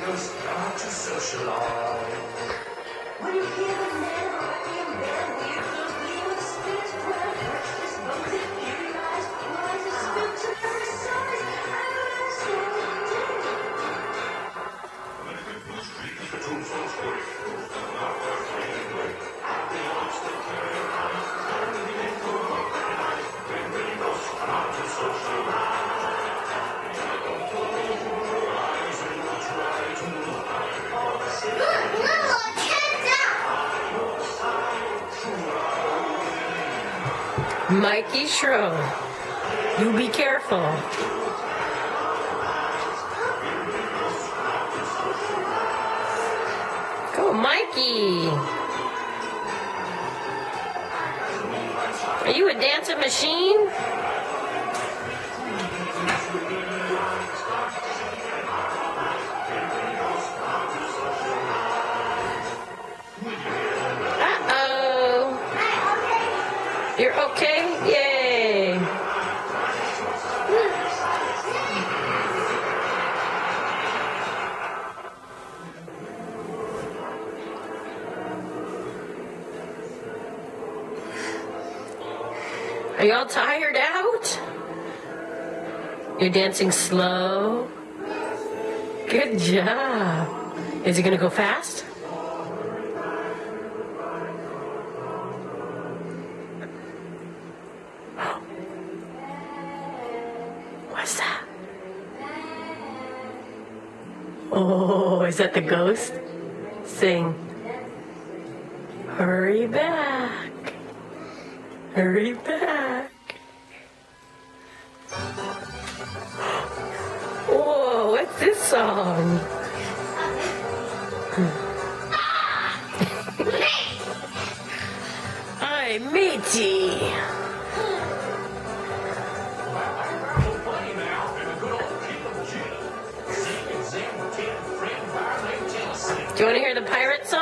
start to socialize. When you hear the man already in bed, weird those gleam of spirits, well, restless bones and eerie eyes, rises spirits of every size, and that's so dead. The tombstone's great. Not worth taking away. The monster carry on. When we go start to socialize. Mikey Shrow, you be careful. Go, Mikey. Are you a dancing machine? You're okay? Yay! Are y'all tired out? You're dancing slow? Good job. Is it gonna go fast? What's that? Oh, is that the ghost? Sing. Hurry back. Hurry back. Whoa, what's this song? Hi, matey. Do you want to hear the pirate song?